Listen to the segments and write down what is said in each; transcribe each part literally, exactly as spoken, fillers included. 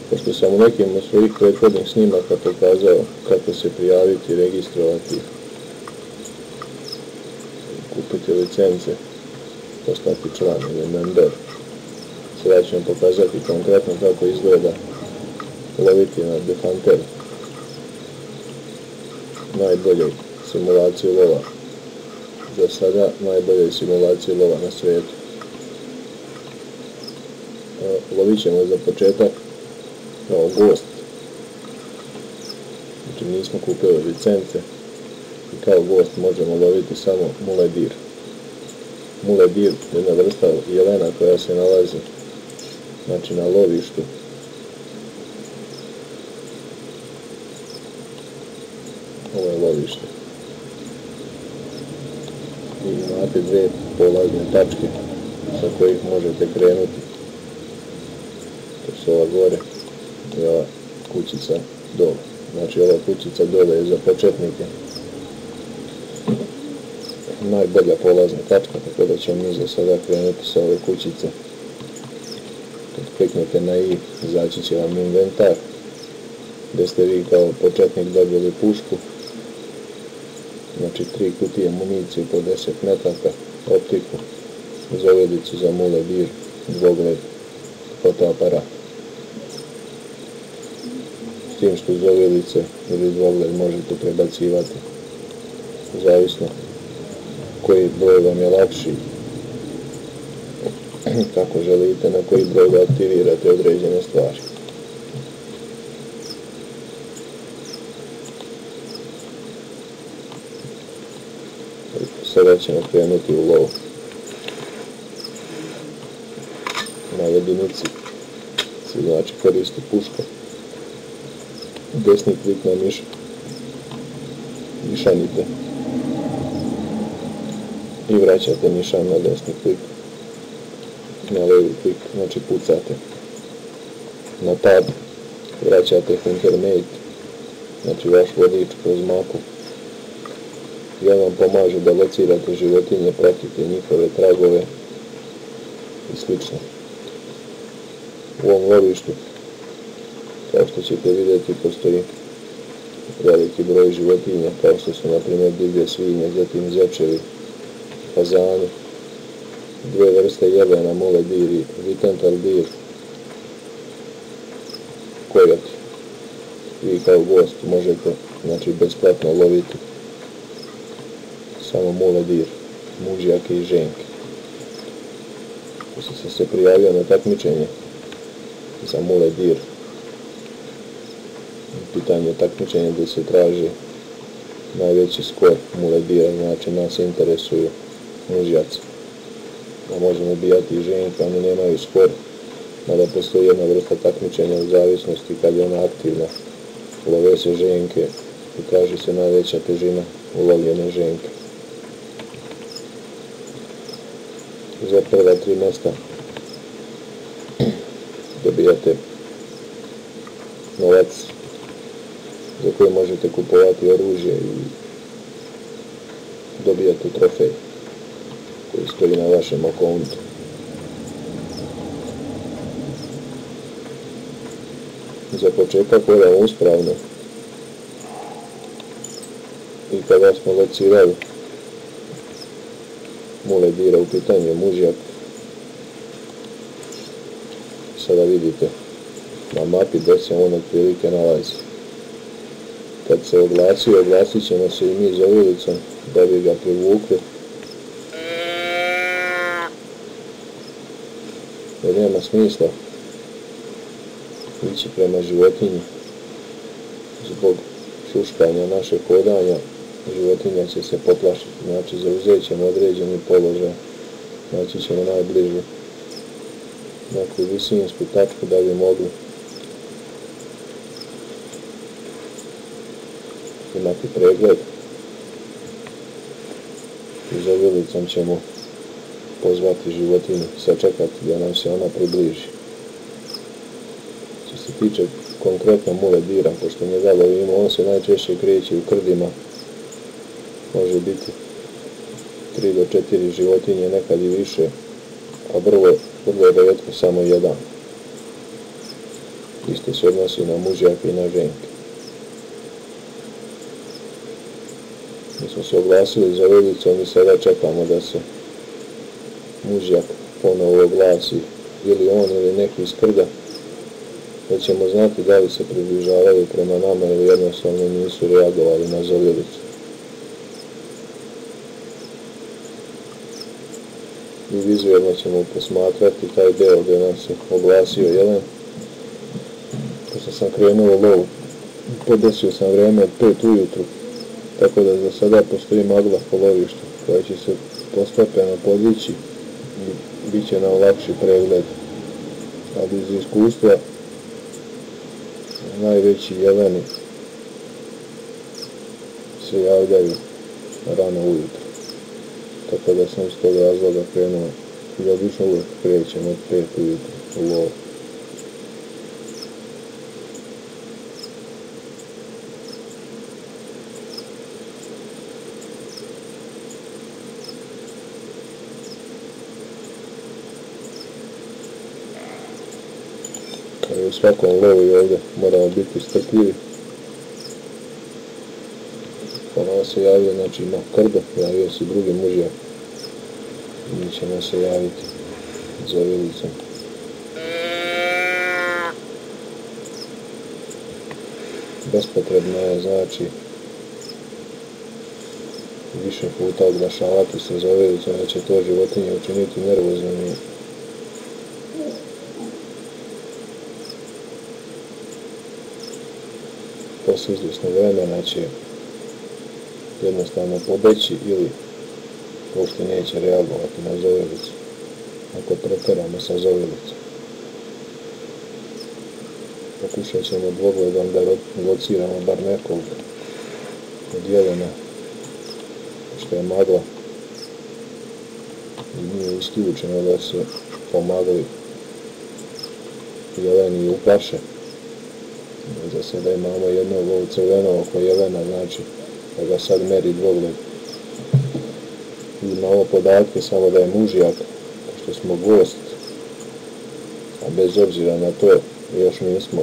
Pošto sam u nekim od svojih prethodnih snimaka pokazao kako se prijaviti, registrovati, kupiti licence, postati član ili member. Sada ću vam pokazati konkretno kako izgleda loviti na Defanter, najboljoj simulaciji lova. Za sada najboljoj simulaciji lova na svijetu. Lovit ćemo za početak kao gost. Znači nismo kupili licence i kao gost možemo loviti samo muledir. Muledir je jedna vrsta jelena koja se nalazi znači na lovištu. Ovo je lovište. I imate dve polazne tačke sa kojih možete krenuti. To su ova gore i ova kućica dole. Znači ova kućica dole je za početnike najbolja polazna tačka, tako da ćemo mi za sada krenuti sa ove kućice. Kad kliknete na i, izaći će vam inventar, gdje ste vi kao početnik dobili pušku, znači tri kutije municije po deset metaka, optiku, zavjedicu za muledir, dvogled, fotoaparat. S tim što zavjedice ili dvogled možete prebacivati, zavisno koji broj vam je lakši, kako želite, na koji broj da aktivirate određene stvari. Sada ćemo krenuti u lov. Na jedinici se znači koristi puška. Desni klik na miš, mišanite i vraćate mišan na desni klik. Na levi klik, znači pucate. Na tab vraćate Huntermate, znači vaš vodič kroz mapu. I on vam pomaže da locirate životinje, pratite njihove tragove i slično. U ovom lovištu, kao što ćete vidjeti, postoji veliki broj životinja, kao što su na primjer divlje svinje, zatim zečevi, fazani, dve vrste jelena, muledir i vitentaldir, kojati. Vi kao gost možete, znači, besplatno loviti samo muledir, mužjake i ženke. Pošto sam se prijavio na takmičenje za muledir, pitanje takmičenja gdje se traži najveći skor muledira, znači nas interesuju mužjaci. A možemo ubijati i ženke, oni nemaju skor, mada postoji jedna vrsta takmičenja u zavisnosti kad je ona aktivna. Love se ženke i traži se najveća težina ulovljene ženke. Za prva tri mjesta dobijate novac za koje možete kupovati oružje i dobijate trofej koji stoji na vašem akontu. Za početak hodamo uspravno i kada smo locirali muledira, u pitanju je mužjak, sada vidite na mapi gdje se on otprilike nalazi. Kad se oglasi, oglasit ćemo se i mi za ulicom da bi ga privukli, jer nema smisla ići prema životinji zbog šuškanja našeg hodanja. Životinja će se poplašiti, znači zauzet ćemo određeni položaj, znači ćemo najbližu neku visinsku tačku da bi mogli imati pregled. I za vilicom ćemo pozvati životinju, sačekati da nam se ona približi. Što se tiče konkretno muledira, pošto njega lovimo, on se najčešće kreće u krdima. Može biti tri do četiri životinje, nekad i više, a vrlo, vrlo rijetko samo jedan. Isto se odnosi na mužjake i na ženke. Mi smo se oglasili za Velicom i sada čekamo da se mužjak ponovo oglasi, ili on ili neki iz krda, da ćemo znati da li se približavaju prema nama ili jednostavno nisu reagovali na zovilicu. I vizualno ćemo posmatrati taj deo gdje nam se oglasio jelen. Pošto sam krenuo u lovu, podesio sam vrijeme od pet ujutru, tako da za sada postoji magla po lovištu koja će se postepeno podići i bit će nam lakši pregled. Ali iz iskustva najveći jeleni se javljaju rano ujutro. Tako da sam iz tog razloga krenuo i obično uvijek krećem od pet ujutro u lov. U svakom lovu i ovdje moramo biti strpljivi. Ponovo se javio, znači ima krdo, javio se drugi mužjak. Mi ćemo se javiti za Velicom. Bespotrebno je, znači, više puta oglašavati se za Velicom, da će to životinje učiniti nervoznim. Posle izvjesnog vremena će jednostavno pobeći ili uopšte neće reagovati na zovilicu ako preteramo sa zovilicom. Pokušat ćemo dvogledom da lociramo bar nekog od jelena, što je magla i nije isključeno da se po magli jeleni uplaše. Za sada imamo jednog ovog crvenog oko jelena, znači da ga sad meri dvogled. Imamo podatke samo da je mužjak, pošto smo gost, a bez obzira na to još nismo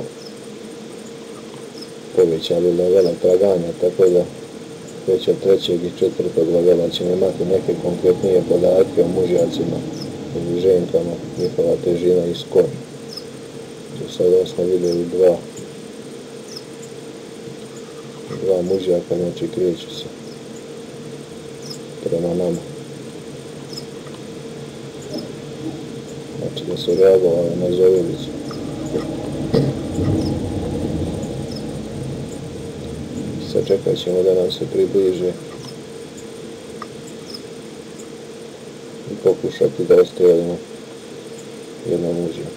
povećali levela traganja, tako da već od trećeg i četvrtog levela ćemo imati neke konkretnije podatke o mužjacima ili ženkama, njihova težina i skor. Do sada smo vidjeli dva dva mužjaka, znači kreću se prema nama. Znači da su reagovali na zovilicu. Sad čekat ćemo da nam se približe i pokušati da ostrijelimo jednom mužjaku.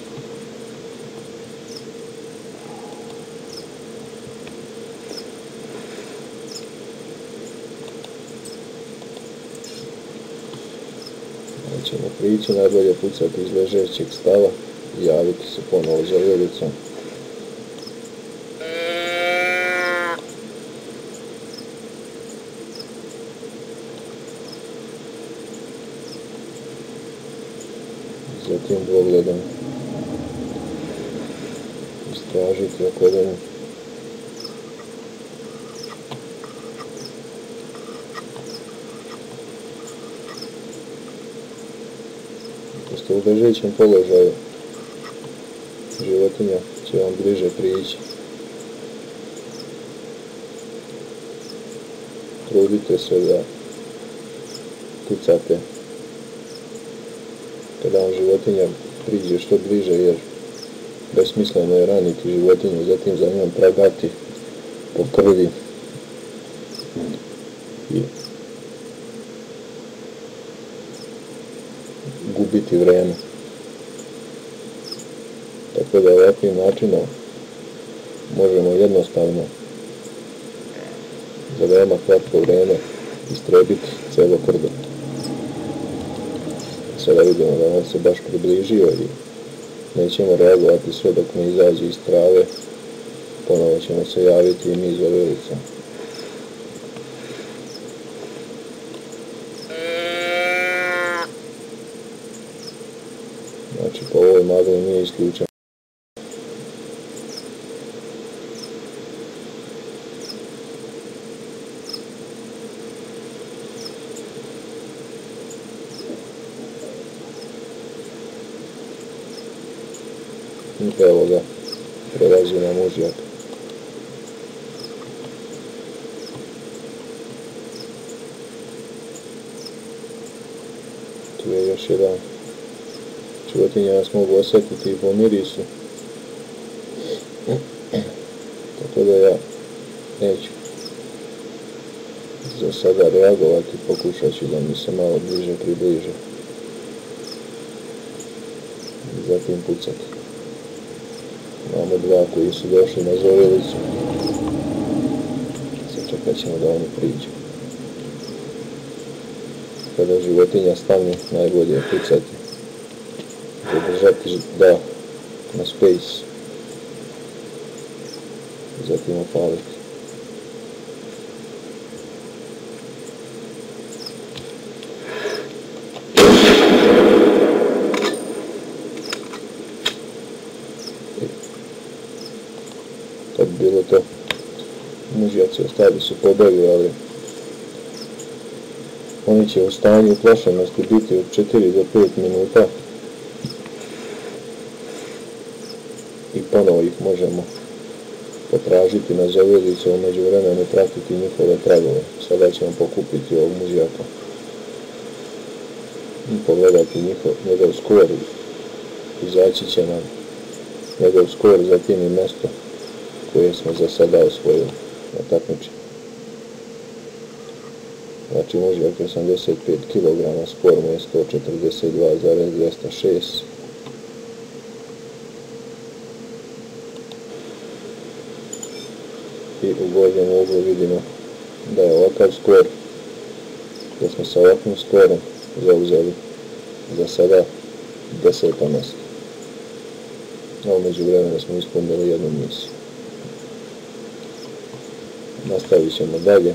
Ćemo prići, najbolje pucati iz ležećeg stava i javiti se ponovo za Velicom. Zatim dvogledom istražiti okolinu. U ležećem položaju životinja će vam bliže prići. Trudite se da pucate kada vam životinja priđe što bliže, jer besmisleno je raniti životinju, zatim za njom tragati po krvi i gubiti vrijeme. Tako da ovakvim načinom možemo jednostavno za veoma kratko vrijeme istrebiti cijelo krdo. Sada vidimo da on se baš približio i nećemo reagovati sve dok ne izađe iz trave. Ponovo ćemo se javiti i mi za Velicom. Znači po ovoj magli nije isključeno Evo ga, prelazi na mužjak. Tu je još jedan. Životinja nas mogu osjetiti i po mirisu. Tako da ja neću za sada reagovati, pokušat ću da mi se malo bliže približe. Zatim pucati. Imamo dva koji su došli na zorilicu. Sačekat ćemo da oni priđu. Kada životinja stane, najbolje je pucati. Zadržati da na space. Zatim opaliti. To bi bilo to. Mužjaci ostali su pobegli, ali oni će u stanju uplašenosti biti od četiri do pet minuta i ponovo ih možemo potražiti na zorilicu, u međuvremenu pratiti njihove tragove. Sada ćemo pokupiti ovog mužjaka i pogledati njihov, njegov skor. Izaći će nam njegov skor, zatim i mjesto koje smo za sada osvojili na takmičenju. Znači mužjak je osamdeset pet kilograma, skor mu je sto četrdeset dva zarez dvjesto šest. I u gornjem uglu vidimo da je ovakav skor, da smo sa ovakvim skorom zauzeli za sada deseto mjesto. A u međuvremenu smo ispunili jednu misiju. Nastavit ćemo dalje.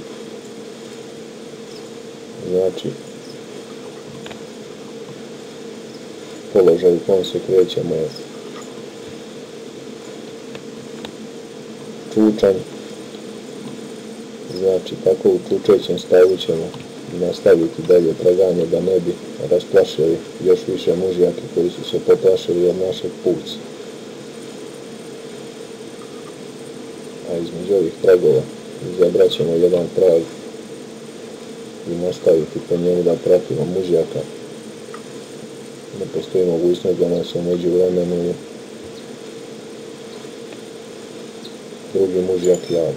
Znači, položaj u kojem se krećemo je čučanj. Znači, tako u čučećem stavu ćemo nastaviti dalje traganje da ne bi rasplašili još više mužjake koji su se poplašili od našeg puca. A između ovih tragova izabrat ćemo jedan trag i nastaviti po njemu da pratimo mužjaka. Ne postoji mogućnost da nas u međuvremenu drugi mužjak javi.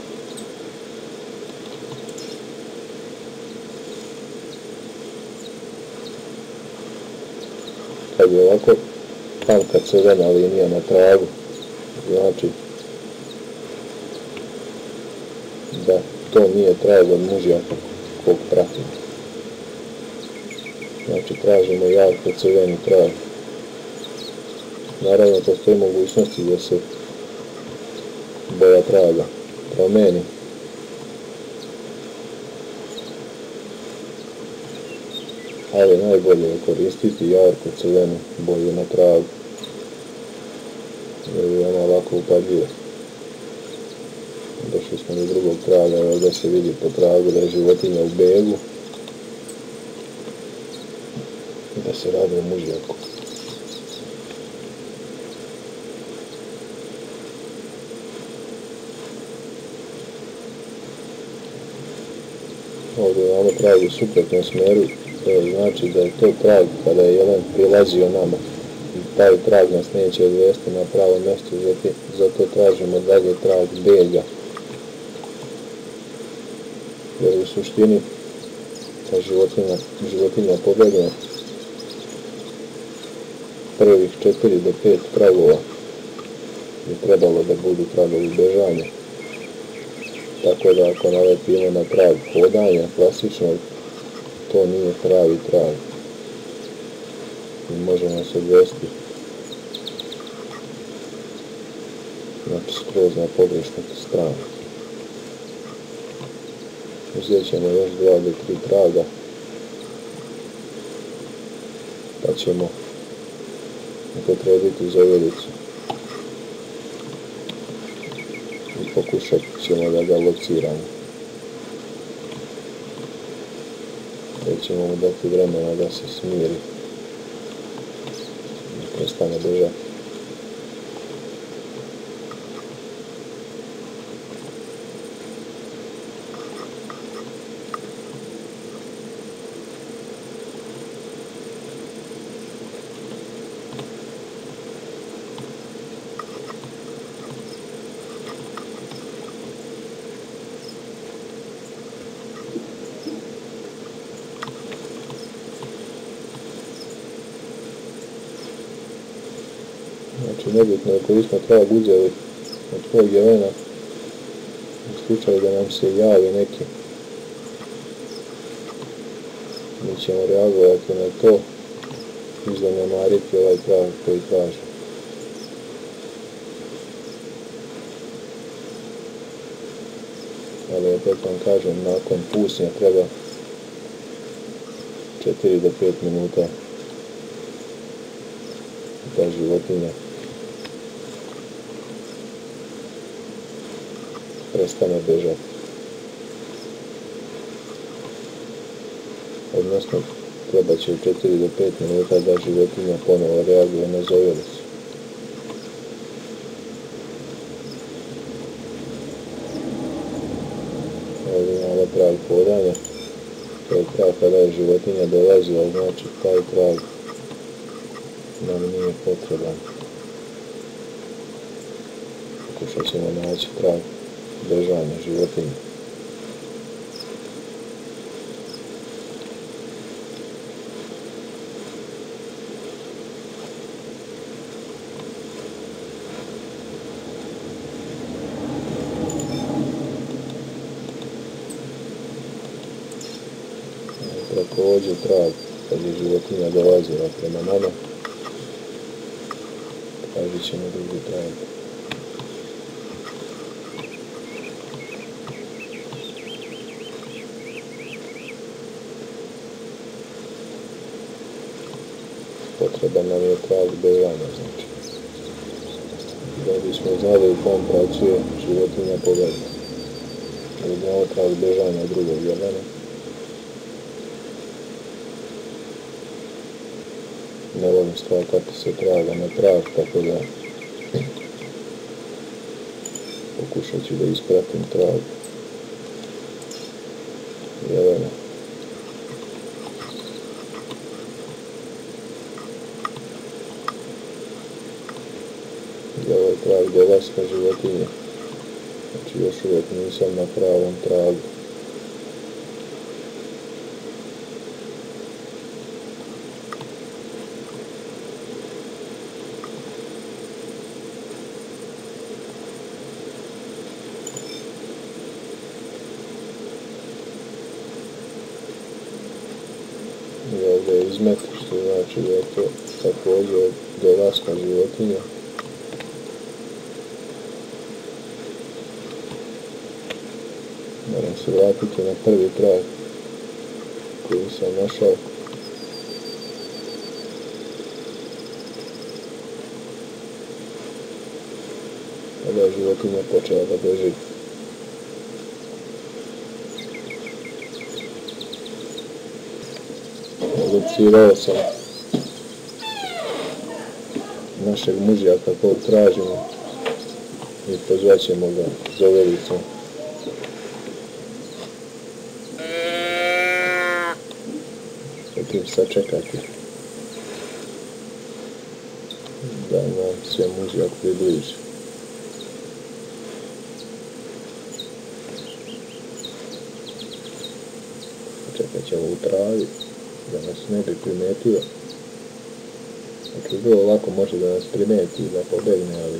Kad je ovako tanka crvena linija na tragu, znači da to nije trag od mužjaka kog pratimo. Znači tražimo jako crveni trag. Naravno postoji mogućnosti da se boja traga promeni. Ali najbolje je koristiti jarko crvenu boju na tragu, jer je ona lako upadljiva. Došli smo do drugog traga, evo da se vidi po tragu da je životinja u begu, da se radi o mužjaku. Ovdje imamo trag u suprotnom smjeru, to znači da je to trag kada je jedan prilazio nama. Taj trag nas neće odvesti na pravo mjesto, zato tražimo dalje trag bega. Jer u suštini, kad životinja, životinja pobegne, prvih četiri do pet tragova je trebalo da budu tragovi bežanja. Tako da ako naletimo na trag hodanja klasičnog, to nije pravi trag. I može nas odvesti, znači skroz na pogrešnu stranu. Uzet ćemo još dva do tri traga, pa ćemo upotrebiti zorilicu i pokušat ćemo da ga lociramo. Jer ćemo mu dati vremena da se smiri i prestane bežati. Znači nebitno je koji smo trag uzeli od tvojeg jelena, u slučaju da nam se javi neki, mi ćemo reagovati na to i zanemariti ovaj trag koji traži. Ali opet vam kažem, nakon pusnja treba četiri do pet minuta da životinja prestane bežati. Odnosno, treba će četiri do pet minuta da životinja ponovo reaguje na zojelicu. Ovdje imamo trag hodanja. To je trag kada je životinja dolazila, znači taj trag nam nije potreban. Pokušat ćemo naći trag bežanja životinje. Također trag kad je životinja dolazila prema nama, tražit ćemo drugi trag. Potreban nam je trag bežanja, znači. Da bismo znali u kom pravcu je životinja pobegla. Vidimo trag bežanja drugog jelena. Ne volim skakati se traga na trag, tako da pokušat ću da ispratim trag jelena. I ovaj trag dolaska životinje, znači još uvijek nisam na pravom tragu. I ovdje je izmet, što znači da je to također dolaska životinja. Moram se vratiti na prvi trag koji sam našao. Kada je životinja počela da beži. Locirao sam našeg mužjaka kog tražimo i pozvat ćemo ga zovelicom. Zatim sačekati da nam se mužjak približi. Čekat ćemo u travi da nas ne bi primetio. Znači, vrlo lako može da nas primeti i da pobegne, ali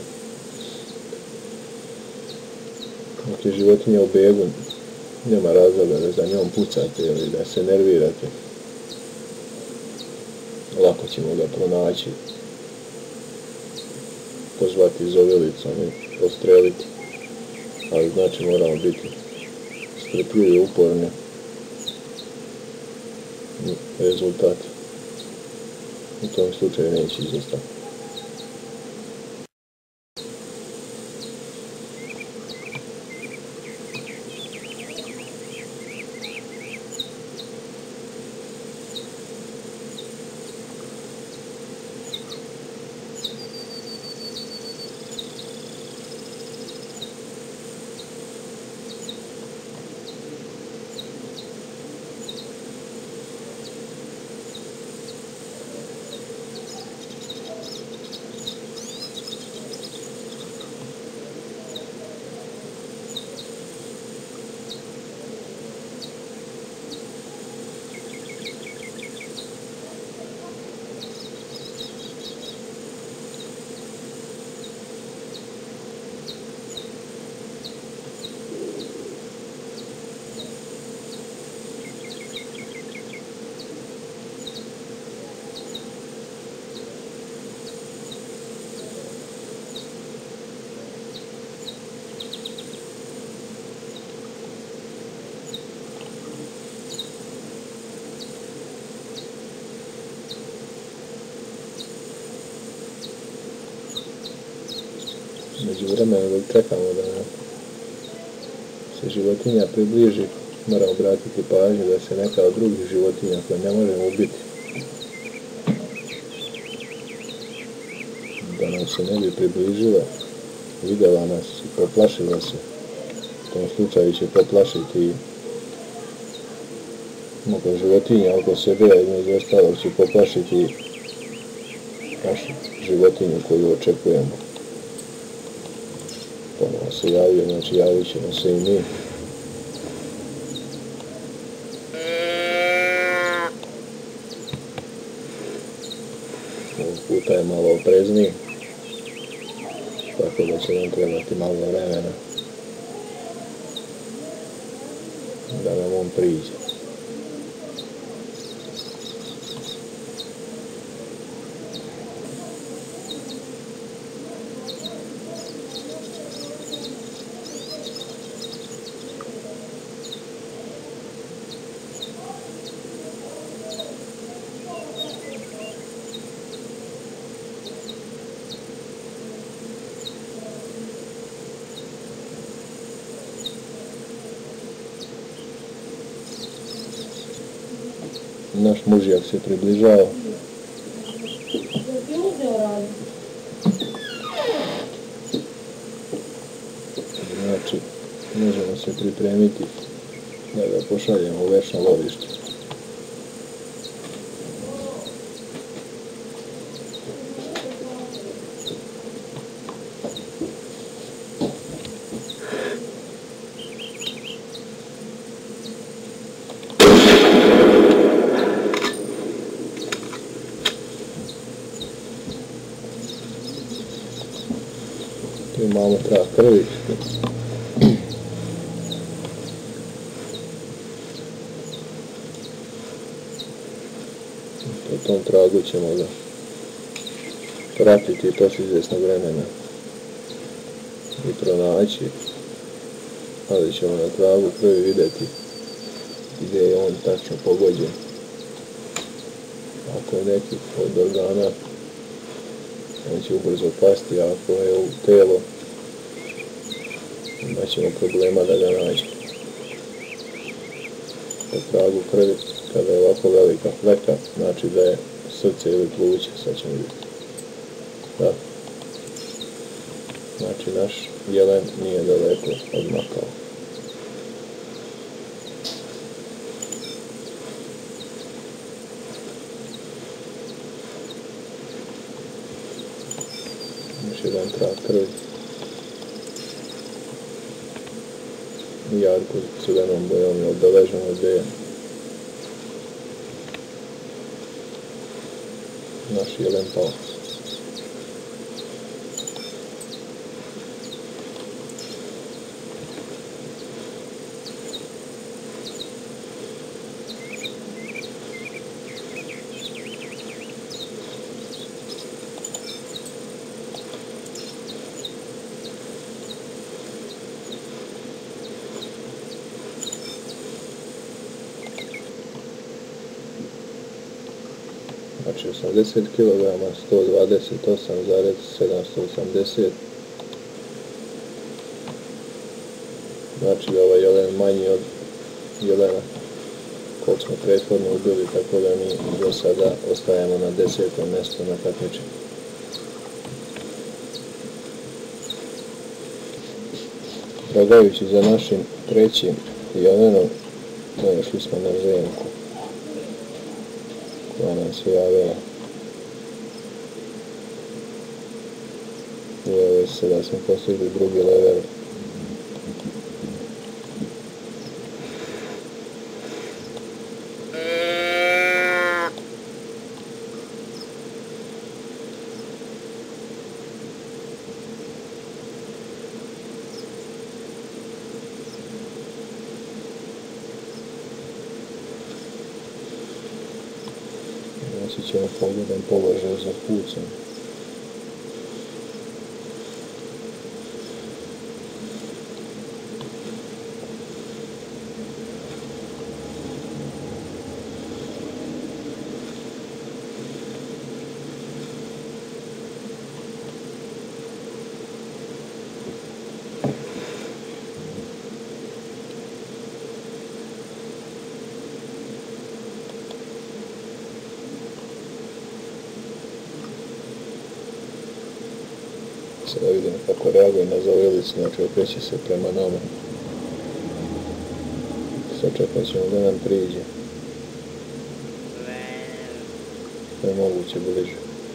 dok je životinja u begu, nema razloga da za njom pucate ili da se nervirate. Lako ćemo ga pronaći, pozvati zovilicom i postreliti, ali znači moramo biti strpljivi i uporni. Rezultat u tom slučaju neće izostati. Među vremenu dok čekamo da nam se životinja približi, moramo obratiti pažnju da se neka od drugih životinja koje ne možemo ubiti, da nam se ne bi približila, vidjela nas i poplašila se. U tom slučaju će poplašiti mnogo životinja oko sebe, a između ostalog će poplašiti našu životinju koju očekujemo. Ponovo se javio, znači javit ćemo se i mi. Ovog puta je malo oprezniji, tako da će nam trebati malo vremena da nam on priđe. Naš mužjak se približava. Znači, možemo se pripremiti da ga pošaljemo u večno lovište. Tu imamo trag krvi. Po tom tragu ćemo ga pratiti posle izvjesnog vremena i pronaći, ali ćemo na tragu krvi vidjeti gdje je on tačno pogođen. Ako je neki od organa, on će ubrzo pasti, a ako je u telo, imat ćemo problema da ga nađemo. Po tragu krvi, kada je ovako velika fleka, znači da je srce ili pluće, sad ćemo vidjeti. Da. Znači naš jelen nije daleko odmakao. Još jedan trag krvi. Jarko crvenom bojom je obeleženo gdje je naš jelen pao. Znači osamdeset kilograma, sto dvadeset osam zarez sedamsto osamdeset. Znači da ovaj jelen manji od jelena kog smo prethodno ubili, tako da mi do sada ostajemo na desetom mjestu na takmičenju. Tragajući za našim trećim jelenom, došli smo na ženku koja nam se javila. Uveli se da smo postigli drugi level. Znači ćemo pogodan položaj za pucanje. Sada vidimo kako reaguje na zavelicu, znači okreće se prema nama. Sačekat ćemo da nam priđe. To je moguće bliže.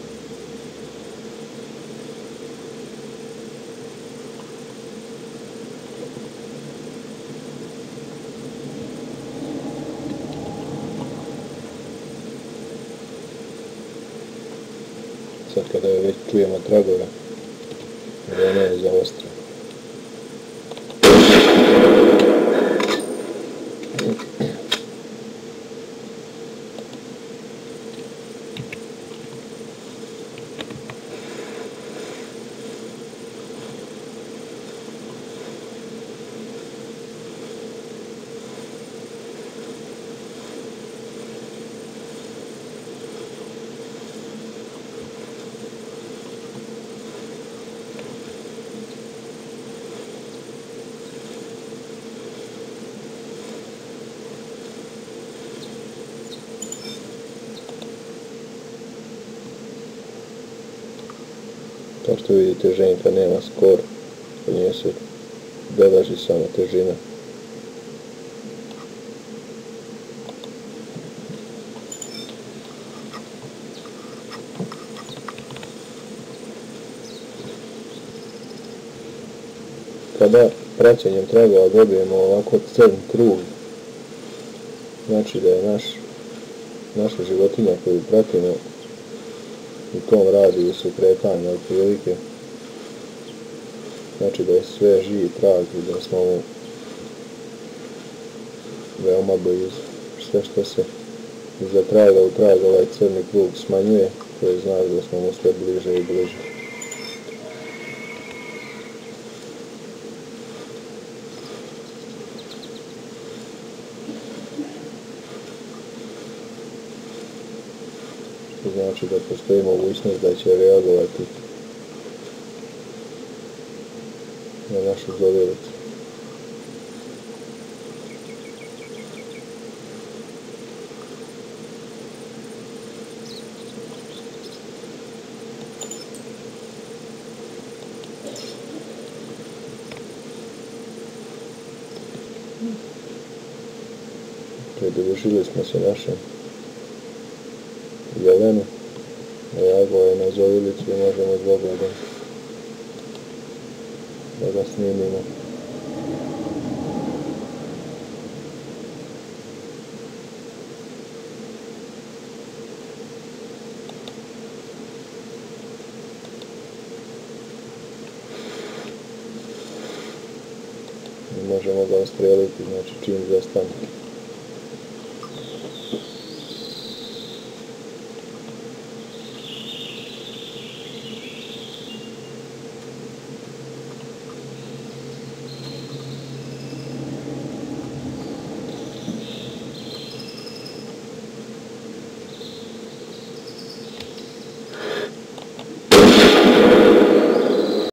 Sad kada već čujemo tragove, vreme je za ostro. Kao što vidite, ženka nema skor, kod nje se beleži samo težina. Kada praćenjem tragova dobijemo ovako crn krug, znači da je naš, naša životinja koju pratimo u tom radijusu kretanja otprilike, znači da je sve živi trag i da smo mu veoma blizu. Sve što se iza traga u trag ovaj crni krug smanjuje, to je znak da smo mu sve bliže i bliže. Znači da postoji mogućnost da će reagovati na našu zavelicu. Pridružili smo se našem jelenu, reagovao je na zavelicu i možemo slobodno da ga snimimo. I možemo ga ustrijeliti, znači čim zastane.